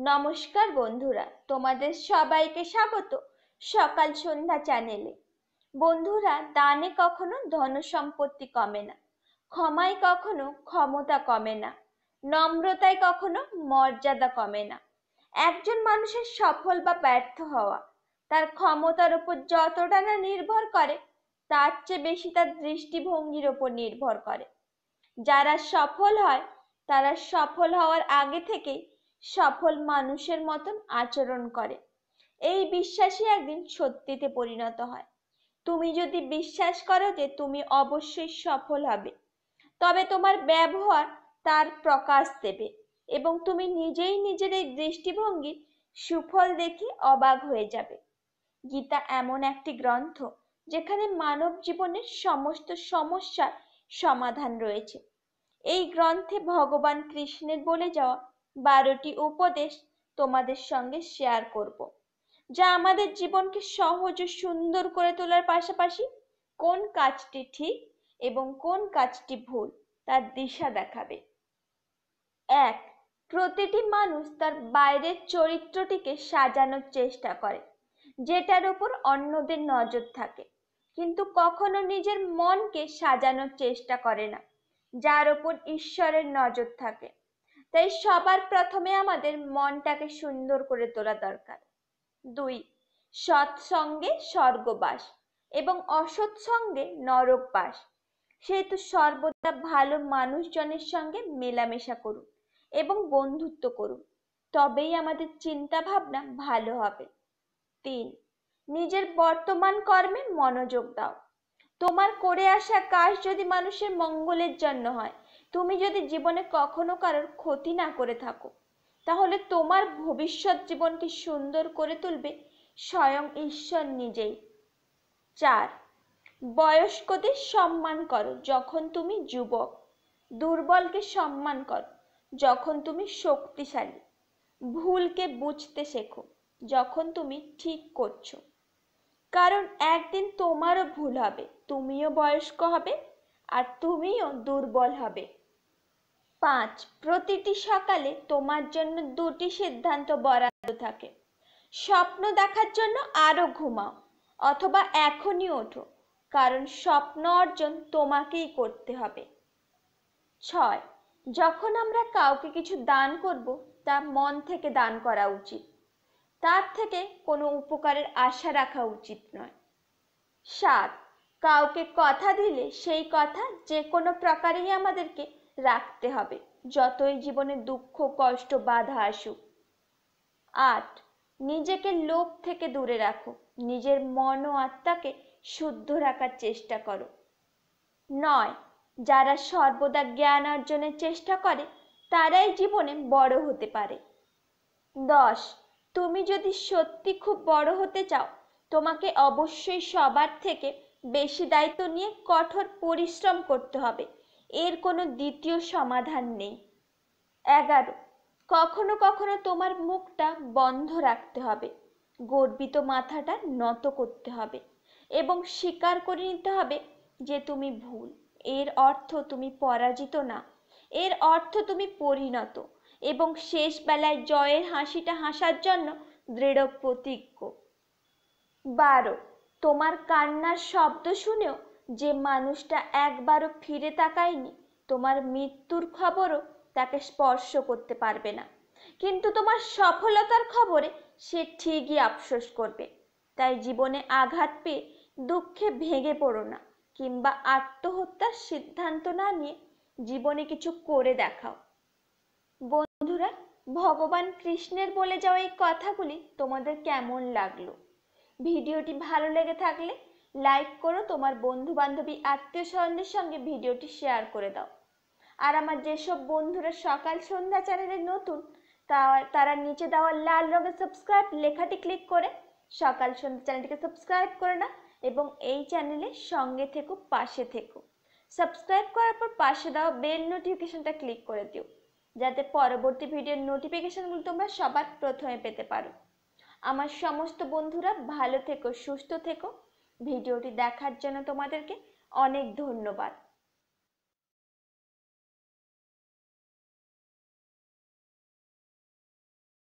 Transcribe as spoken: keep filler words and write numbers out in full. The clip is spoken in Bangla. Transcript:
নমস্কার বন্ধুরা, তোমাদের সবাইকে স্বাগত সকাল সন্ধ্যা চ্যানেলে। বন্ধুরা, দানে কখনো ধন সম্পত্তি কমে না, ক্ষমায় কখনো ক্ষমতা কমে না, নম্রতায় কখনো মর্যাদা কমে না। একজন মানুষের সফল বা ব্যর্থ হওয়া তার ক্ষমতার উপর যতটা না নির্ভর করে, তার চেয়ে বেশি তার দৃষ্টিভঙ্গির উপর নির্ভর করে। যারা সফল হয় তারা সফল হওয়ার আগে থেকেই সফল মানুষের মতন আচরণ করে। এই বিশ্বাসই একদিন সত্যিতে পরিণত হয়। তুমি যদি বিশ্বাস করো যে তুমি অবশ্যই সফল হবে, তবে তোমার ব্যবহার তার প্রকাশ দেবে এবং তুমি নিজেই নিজের এই দৃষ্টিভঙ্গির সুফল দেখে অবাক হয়ে যাবে। গীতা এমন একটি গ্রন্থ যেখানে মানব জীবনের সমস্ত সমস্যার সমাধান রয়েছে। এই গ্রন্থে ভগবান কৃষ্ণের বলে যাওয়া বারোটি উপদেশ তোমাদের সঙ্গে শেয়ার করব, যা আমাদের জীবনকে সহজ ও সুন্দর করে তোলার পাশাপাশি কোন কাজটি ঠিক এবং কোন কাজটি ভুল তার দিশা দেখাবে। এক, প্রতিটি মানুষ তার বাইরের চরিত্রটিকে সাজানোর চেষ্টা করে, যেটার উপর অন্যদের নজর থাকে, কিন্তু কখনো নিজের মনকে সাজানোর চেষ্টা করে না, যার উপর ঈশ্বরের নজর থাকে। তাই সবার প্রথমে আমাদের মনটাকে সুন্দর করে তোলা দরকার। দুই, সৎসঙ্গে স্বর্গবাস এবং অসৎ সঙ্গে নরক বাস। সেহেতু সর্বদা ভালো মানুষজনের সঙ্গে মেলামেশা করুন এবং বন্ধুত্ব করুন, তবেই আমাদের চিন্তা ভাবনা ভালো হবে। তিন, নিজের বর্তমান কর্মে মনোযোগ দাও। তোমার করে আসা কাজ যদি মানুষের মঙ্গলের জন্য হয়, তুমি যদি জীবনে কখনো কারোর ক্ষতি না করে থাকো, তাহলে তোমার ভবিষ্যৎ জীবনকে সুন্দর করে তুলবে স্বয়ং ঈশ্বর নিজেই। চার, বয়স্কদের সম্মান করো যখন তুমি যুবক, দুর্বলকে সম্মান করো যখন তুমি শক্তিশালী, ভুলকে বুঝতে শেখো যখন তুমি ঠিক করছো, কারণ একদিন তোমারও ভুল হবে, তুমিও বয়স্ক হবে আর তুমিও দুর্বল হবে। পাঁচ, প্রতিটি সকালে তোমার জন্য দুটি সিদ্ধান্ত বরাদ্দ থাকে। স্বপ্ন দেখার জন্য আরো ঘুমাও অথবা এখনই ওঠো, কারণ স্বপ্ন অর্জন তোমাকেই করতে হবে। ছয়, যখন আমরা কাউকে কিছু দান করব, তা মন থেকে দান করা উচিত, তার থেকে কোনো উপকারের আশা রাখা উচিত নয়। সাত, কাউকে কথা দিলে সেই কথা যে কোনো প্রকারেই আমাদেরকে রাখতে হবে, যতই জীবনে দুঃখ কষ্ট বাধা আসুক। আট, নিজেকে লোভ থেকে দূরে রাখো, নিজের মন ও আত্মাকে শুদ্ধ রাখার চেষ্টা করো। নয়, যারা সর্বদা জ্ঞান অর্জনের চেষ্টা করে তারাই জীবনে বড় হতে পারে। দশ, তুমি যদি সত্যি খুব বড় হতে চাও, তোমাকে অবশ্যই সবার থেকে বেশি দায়িত্ব নিয়ে কঠোর পরিশ্রম করতে হবে, এর কোনো দ্বিতীয় সমাধান নেই। এগারো, কখনো কখনো তোমার মুখটা বন্ধ রাখতে হবে, গর্বিত মাথাটা নত করতে হবে এবং স্বীকার করে নিতে হবে যে তুমি ভুল। এর অর্থ তুমি পরাজিত না, এর অর্থ তুমি পরিণত এবং শেষ বেলায় জয়ের হাসিটা হাসার জন্য দৃঢ় প্রতিজ্ঞ। বারো, তোমার কান্নার শব্দ শুনেও যে মানুষটা একবারও ফিরে তাকায়নি, তোমার মৃত্যুর খবরও তাকে স্পর্শ করতে পারবে না, কিন্তু তোমার সফলতার খবরে সে ঠিকই আফসোস করবে। তাই জীবনে আঘাত পেয়ে দুঃখে ভেঙে পড়ো না, কিংবা আত্মহত্যার সিদ্ধান্ত না নিয়ে জীবনে কিছু করে দেখাও। বন্ধুরা, ভগবান কৃষ্ণের বলে যাওয়া এই কথাগুলি তোমাদের কেমন লাগলো? ভিডিওটি ভালো লেগে থাকলে লাইক করো, তোমার বন্ধু বান্ধবী আত্মীয় স্বজনদের সঙ্গে ভিডিওটি শেয়ার করে দাও। আর আমার যেসব বন্ধুরা সকাল সন্ধ্যা চ্যানেলে নতুন, তারা নিচে দেওয়া লাল রঙের সাবস্ক্রাইব লেখাটি ক্লিক করে সকাল সন্ধ্যা চ্যানেলটিকে সাবস্ক্রাইব করে না এবং এই চ্যানেলের সঙ্গে থেকো, পাশে থেকো। সাবস্ক্রাইব করার পর পাশে দেওয়া বেল নোটিফিকেশনটা ক্লিক করে দিও, যাতে পরবর্তী ভিডিওর নোটিফিকেশনগুলো তোমরা সবার প্রথমে পেতে পারো। আমার সমস্ত বন্ধুরা ভালো থেকো, সুস্থ থেকো। ভিডিওটি দেখার জন্য তোমাদেরকে অনেক ধন্যবাদ।